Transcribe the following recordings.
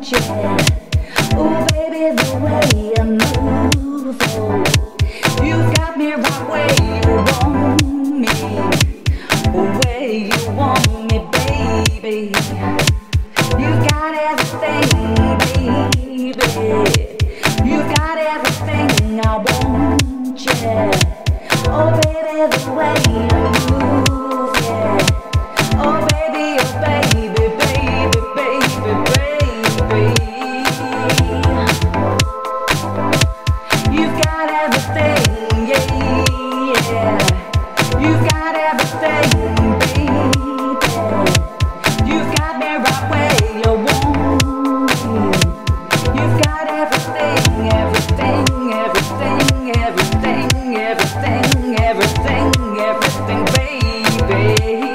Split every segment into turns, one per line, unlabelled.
Yeah. Oh baby, the way you move, oh, you got me right where you want me, where you want me, baby. You got everything, baby. You got everything I want, yeah. Oh baby, the way you move, yeah. Oh baby, oh baby, baby, baby, baby. You've got everything, yeah, yeah. You've got everything, baby. You've got me right where you want me. You've got everything, everything, everything, everything, everything, everything, everything, baby.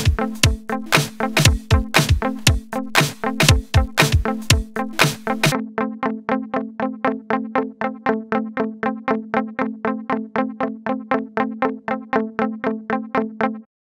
You